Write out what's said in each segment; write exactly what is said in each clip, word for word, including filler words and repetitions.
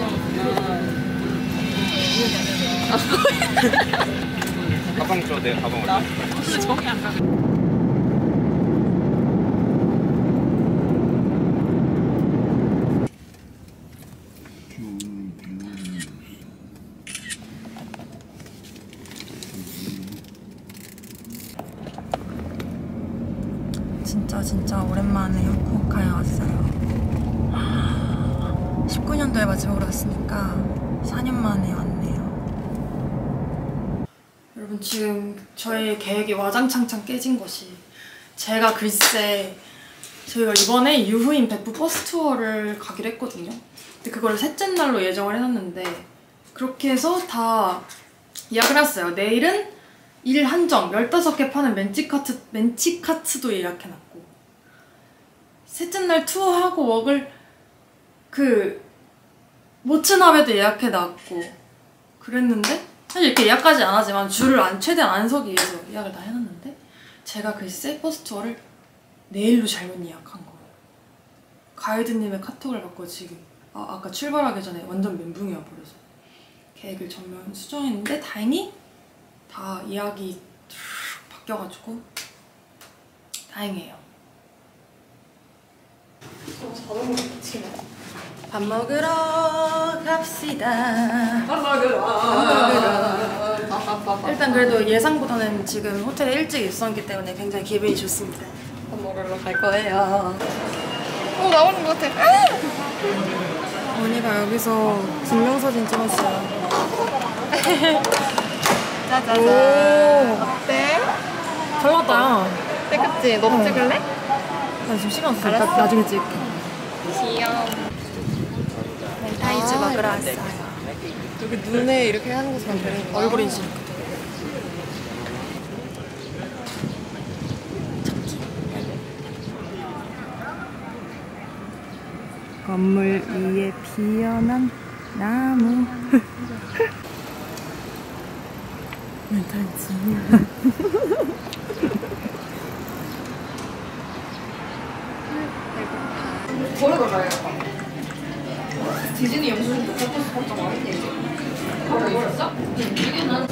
가방 줘, 내 가방 어디? 근데 정이 안 가. 진짜 진짜 오랜만에 후쿠오카에 왔어요. 십구 년도에 마지막으로 왔으니까 사 년 만에 왔네요. 여러분 지금 저의 계획이 와장창창 깨진 것이, 제가 글쎄 저희가 이번에 유후인 백부 버스 투어를 가기로 했거든요. 근데 그걸 셋째 날로 예정을 해놨는데 그렇게 해서 다 예약을 했어요. 내일은 일 한정 열다섯 개 파는 멘치카트, 멘치카츠도 예약해놨고, 셋째 날 투어하고 먹을 그 모츠나베도 예약해놨고 그랬는데, 사실 이렇게 예약까지 안 하지만 줄을 안, 최대한 안 서기 위해서 예약을 다 해놨는데, 제가 글쎄 버스 투어를 내일로 잘못 예약한 거예요. 가이드님의 카톡을 받고 지금 아, 아까 출발하기 전에 완전 멘붕이 와버려서 계획을 전면 수정했는데, 다행히 다 예약이 바뀌어가지고 다행이에요. 자동으로 미치네. 밥 먹으러 갑시다. 밥 먹으러. 밥 먹으러. 일단 그래도 예상보다는 지금 호텔에 일찍 있었기 때문에 굉장히 기분이 좋습니다. 밥 먹으러 갈 거예요. 어, 나오는 것 같아. 언니가 여기서 증명사진 찍었어요. 짜자잔. 오. 어때? 잘 나왔다. 네, 그치? 너도 어. 찍을래? 나 지금 시간 없어. 알았어. 나, 나중에 찍을게. 귀여워. 멘타이즈 먹으러 왔어요. 여기 눈에 이렇게 하는 것처럼 되는 거야. 얼굴 인식. 건물 위에 피어난 나무. 멘탈지. 걸어가 가야겠다. 디즈니 영수증 못 갖고 싶었던 거 아니지? 바로 이랬어? 이게 난.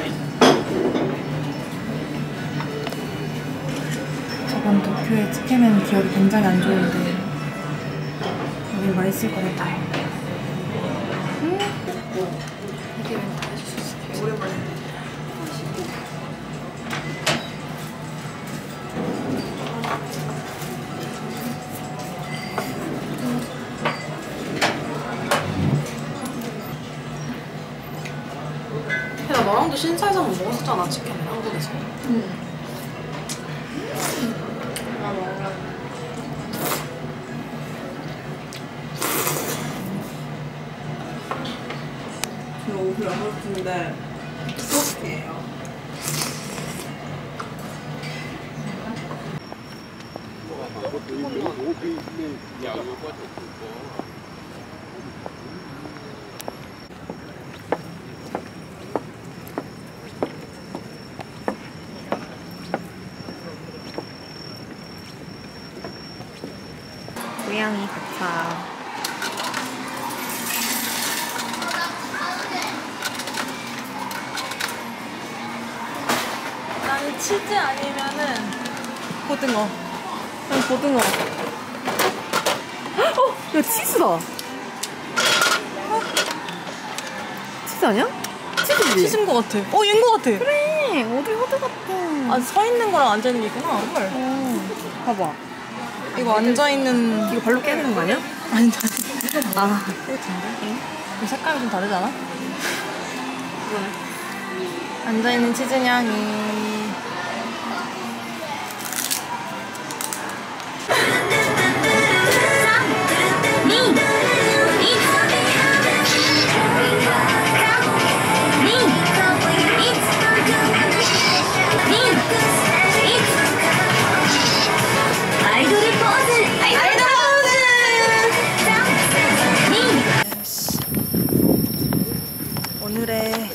저번 도쿄의 치케맨 기억이 굉장히 안 좋은데 여기 맛있을 것 같아요. 음? 이게 왠지 맛있었어. 오랜만에. 야, 너랑도 신사에서 먹었었잖아, 치킨을 한국에서. 응. 아, 먹어. 너무 별로 같은데 소스예요. 고양이 같아. 나는 치즈 아니면은 고등어. 난 고등어. 어! 야, 치즈다! 어? 치즈 아니야? 치즈지? 치즈인 것 같아. 어, 얘인 것 같아. 그래! 어디 호두 같아. 아, 서 있는 거랑 앉아있는 게 있구나. 헐. 어. 봐봐. 이거 앉아있는, 이거 발로 깨야 되는 거 아니야? 아니, 아, 그렇던데? 이 색감이 좀 다르잖아? 그러네. 앉아있는 치즈냥이. 오늘의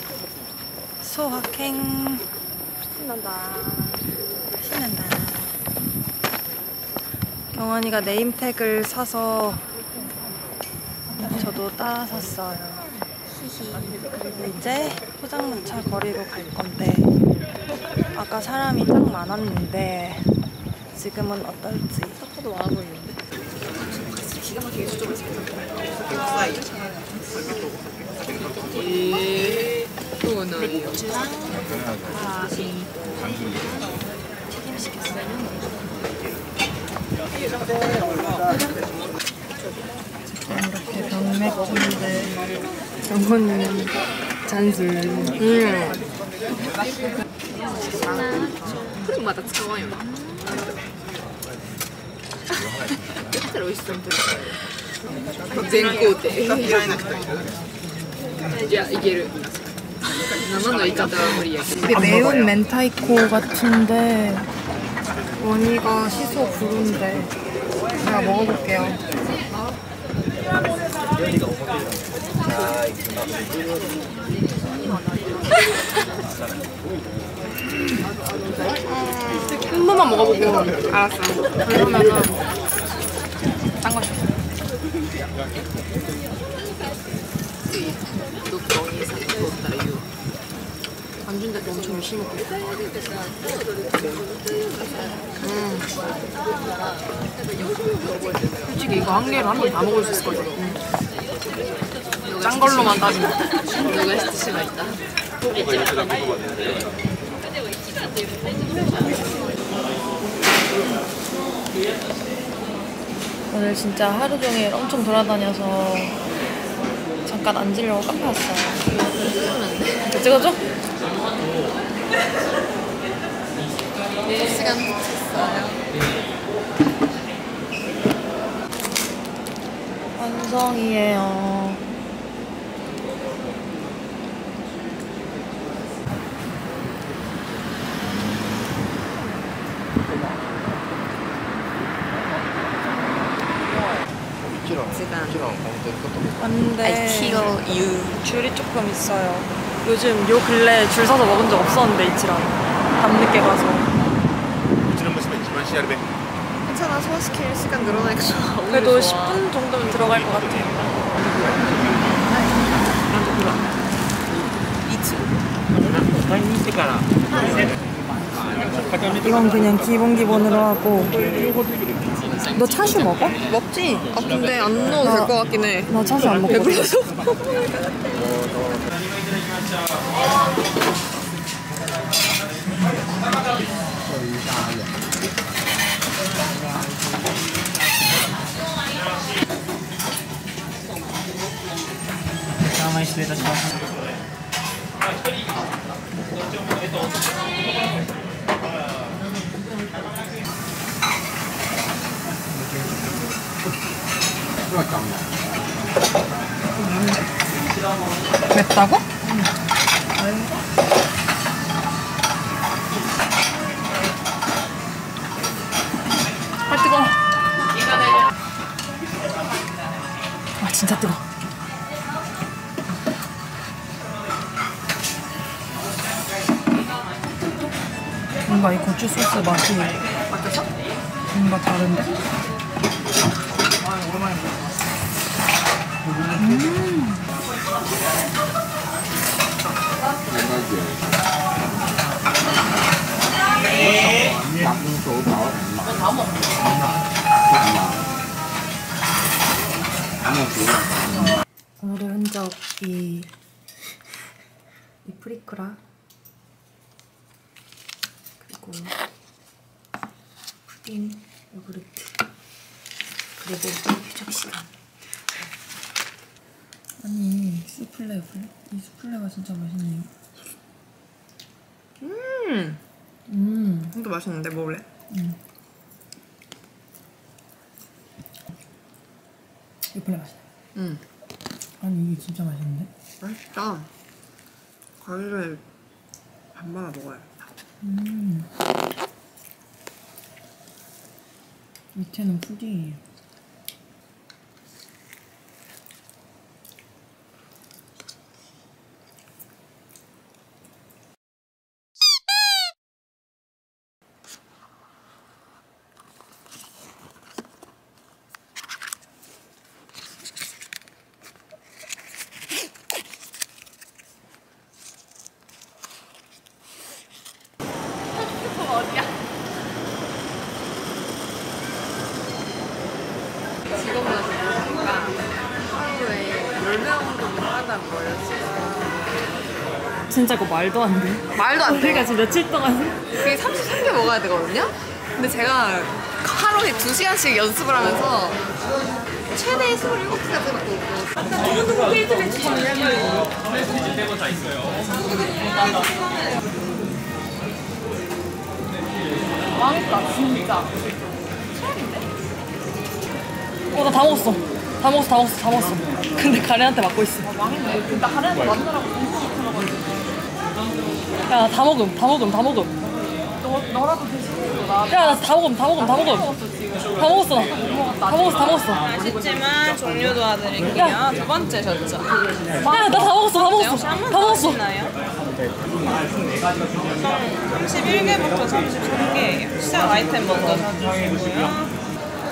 소확행. 신난다. 신난다. 경환이가 네임택을 사서 저도 따 샀어요. 그리고 이제 포장마차 거리로 갈 건데 아까 사람이 딱 많았는데 지금은 어떨지. 생각보다 많아 보이는데? 기가 막히게 수저를 생겼다. 맥주랑 밥이 튀김 시켰어요. 이렇게 병맥주인데 병원은 잔술. 음. 그럼 맞다 들어와요.絶対美味しそうに撮る。全工程。じゃあいける。生の言い方は無理やけど。 이게 매운 멘타이코 같은데 원이가 시소 부른데 제가 먹어볼게요. 한 번만 먹어보고 알았어. 그러면은 딴 거 줘. 안 준다고 엄청 열심히 먹고. 음. 솔직히 이거 한 개를 한 번 다 먹을 수 있을 거죠. 음. 짠 걸로만 따지면. 누가 에스티씨가 있다. 오늘 진짜 하루 종일 엄청 돌아다녀서 잠깐 앉으려고 카페 왔어요. 이거 찍어줘? 두 시간 됐어요. 완성이에요. 안돼. I kill you. 줄이 조금 있어요. 요즘 요 근래 줄 서서 먹은 적 없었는데 이치랑 밤늦게 가서. 괜찮아, 소화시킬 시간 늘어나니까 좋아. 그래도 십 분 정도면 들어갈 것 같아요. 이건 그냥 기본 기본으로 하고. 너 차슈 먹어? 먹지? 아 근데 안 넣어도 될 것 같긴 해. 나 차슈 안 먹거든. 배불러서? 맵다고? 응. 아 뜨거. 아 진짜 뜨거. 뭔가 이 고추 소스 맛이 맞았어? 뭔가 다른데? 음. 오늘의 흔적 이, 이 프리크라 그리고 푸딩 요구르트 그리고 휴적 시간. 아니 수플레 볼래? 이 수플레가 진짜 맛있네요. 음. 음. 이것도 맛있는데 먹을래? 음. 수플레 맛있다. 음. 아니 이게 진짜 맛있는데? 맛있다. 과일을 반 말아 먹어야겠다. 음. 밑에는 푸딩이에요. 킬로그램 먹었어요. 진짜 그거 말도 안 돼. 말도 안 돼. 우리가 지금 며칠 동안 그게 삼십삼 개 먹어야 되거든요? 근데 제가 하루에 두 시간씩 연습을 하면서 최대 이십칠 개까지 먹고 있고. 페이지를 주시면 망했다, 진짜. 어, 나 다 먹었어. 다 먹었어, 다 먹었어, 다 먹었어. 근데 가래한테 맞고 있어. 아, 망했네. 나 가려서 만나라고 공부 못하라고. 야, 다 먹음, 다 먹음, 다 먹음. 너, 너라도 대신해줘. 나 야, 나 다 먹음, 다 먹음, 다 먹음. 먹었어, 지금. 다 먹었어. 다 먹었어, 다 먹었어. 아쉽지만 종료 도와드릴게요. 두 번째 셨죠? 야, 나 다 먹었어, 다 먹었어. 혹시 다 한 번 더 먹었어. 하시나요? 삼십일 개부터 삼십삼 개예요. 시작 아이템 먼저 사주시고요.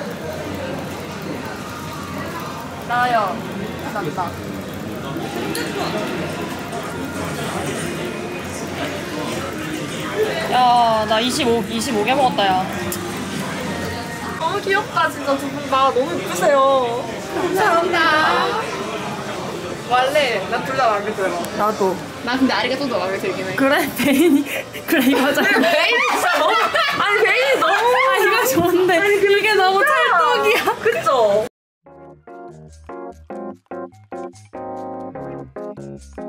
나요. 난다. 야, 나 이십오, 이십오 개 먹었다, 야. 너무 귀엽다, 진짜 두 분 다. 너무 예쁘세요. 감사합니다. 원래 나 둘 다 마음에 들어. 나도. 나 근데 아리가 좀 더 마음에 들긴 해. 그래, 베인이. 그래, 이거 하자. 베인이 진짜 너무. 아니, 베인이 너무. 아, 이거 좋은데. 이게 너무 찰떡이야. 그쵸?